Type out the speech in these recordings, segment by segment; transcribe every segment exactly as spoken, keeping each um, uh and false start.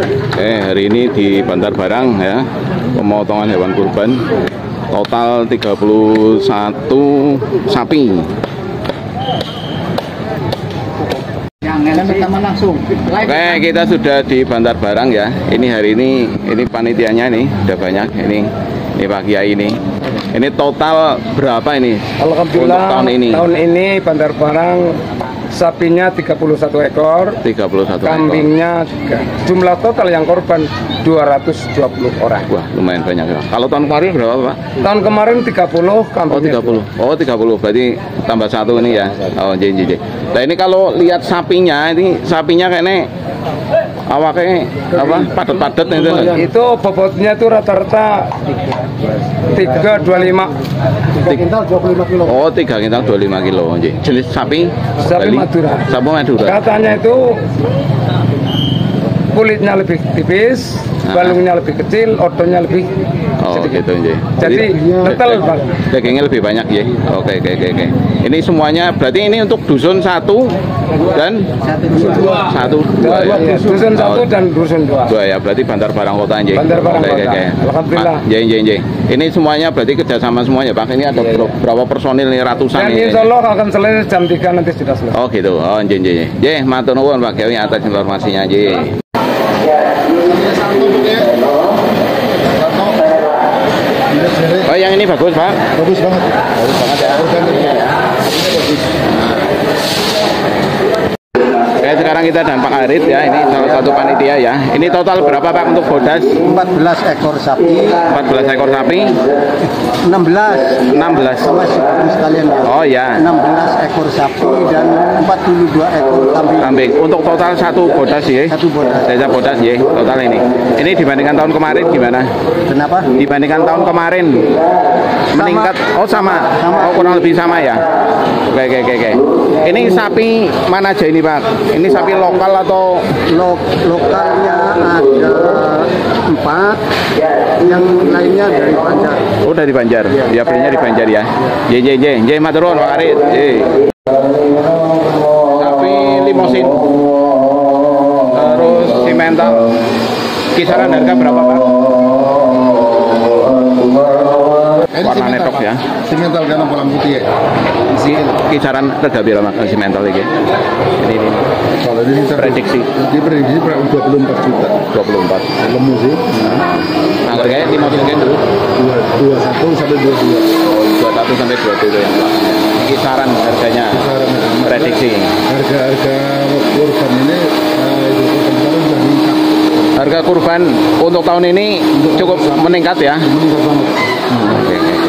Eh, hari ini di Bantar Barang ya, pemotongan hewan kurban total tiga puluh satu sapi. Oke, kita sudah di Bantar Barang ya. Ini hari ini, ini panitianya nih, udah banyak. Ini, ini Pak Kiai ini. Ini total berapa ini? Alhamdulillah untuk tahun ini. Tahun ini Bantar Barang sapinya tiga puluh satu ekor, tiga puluh satu kambingnya tiga. Jumlah total yang korban dua ratus dua puluh orang. Wah, lumayan banyak ya. Kalau tahun kemarin berapa, Pak? Tahun kemarin tiga puluh, kambingnya Oh, tiga puluh. Oh, tiga puluh. Berarti tambah satu ini ya. Oh, jadi jadi. Nah, ini kalau lihat sapinya, ini sapinya kayaknya awaknya apa? Padat-padat itu. Itu bobotnya itu rata-rata tiga dua lima. tiga kintal dua puluh lima kilo. Oh, tiga kintal dua puluh lima kilo. Jenis sapi? Sapi Bali? Madura. Sapi Madura. Katanya itu kulitnya lebih tipis, nah. balungnya lebih kecil, otonya lebih oh sedikit. gitu ya. Jadi detail Pak. Dagingnya lebih banyak ya. Oke oke oke oke. Ini semuanya berarti ini untuk dusun satu dan dua. satu dua ya. Ya, dusun satu oh. dan dusun dua. Dua ya, berarti Bantar Barang Kota aja. Bantar Barang oke, Kota. Oke, oke. Alhamdulillah. Jeng jeng jeng. Ini semuanya berarti kerjasama semuanya Pak. Ini ada ya, ya. berapa personil nih, ratusan Dan ini. insya Allah akan selesai jam tiga nanti sudah selesai. Oh gitu. Oh jeng jeng jeng. Jeng, matur nuwun Pak Kiai atas informasinya aja. Oh yang ini bagus Pak? Bagus banget. Bagus banget ya. Oke, sekarang kita dan Pak Arit ya, ini salah satu panitia ya. Ini total berapa Pak untuk bodas? empat belas ekor sapi. empat belas ekor sapi. enam belas. enam belas. Sama sepuluh sekalian ya. Oh ya. enam belas ekor sapi dan empat puluh dua ekor kambing. Kambing. Untuk total satu bodas ya. Satu bodas. Desa bodas ya, total ini. Ini dibandingkan tahun kemarin gimana? Kenapa? Dibandingkan tahun kemarin meningkat. Oh sama. Sama. Oh kurang lebih sama ya. Oke oke oke oke. Ini sapi mana aja ini Pak? Ini sapi lokal atau Lok lokalnya ada empat, yang lainnya dari Banjar. oh dari Banjar? Ya belinya di Banjar ya. J J J J maturun Pak Arit. J. Sapi limosin. Terus simental. Kisaran harga berapa Pak? Warna netok ya. Simental karena bolang putih ya. Si kisaran harga berapa Mas simental ini? Ini ini. Kalau ini kita Prediksi. Di prediksi dua puluh empat juta. dua puluh empat. Lemu sih. Nah, harganya limosin kan dulu. dua puluh satu sampai dua puluh dua. Oh, dua puluh satu sampai dua puluh dua yang belakangnya. Kisaran harganya. Kisaran Prediksi. Harga-harga kurban ini eh, itu kurban sudah meningkat. Harga kurban untuk tahun ini cukup meningkat ya. Meningkat banget. Hmm, oke, oke, oke.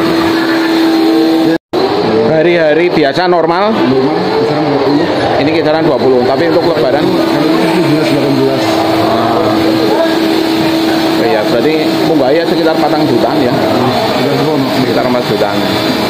Hari-hari biasa normal. Normal kisaran dua puluh. Ini kisaran dua puluh, tapi untuk lebaran tujuh belas delapan belas. oh iya, berarti munggahnya sekitar patang jutaan ya. Sekitar empat jutaan.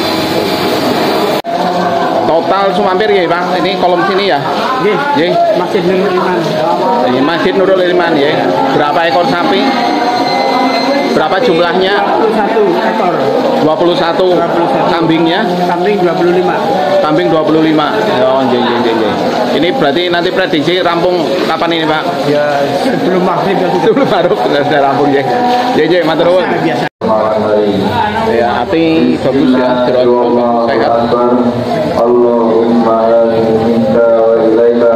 Total sumampir ya Bang, ini kolom sini ya. Nggih. Masjid Nurul Iman. Ini Masjid Nurul Iman ya. Berapa ekor sapi? Berapa jumlahnya? dua puluh satu ekor. dua puluh satu. Kambingnya? Kambing dua puluh lima. Kambing dua puluh lima. Oh, jeng, jeng, jeng, jeng. Ini berarti nanti prediksi rampung kapan ini Pak? Ya sebelum maghrib ya sudah. Sebelum baru sudah rampung ya. Jeng, jeng, matur nuwun. Biasa. Ya, api bagus ya, jeroan sehat. Allahumma la minka wa ilaika.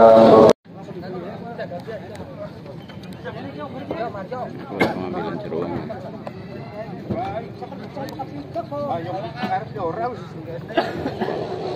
Pengambilan jeroan. Ayo,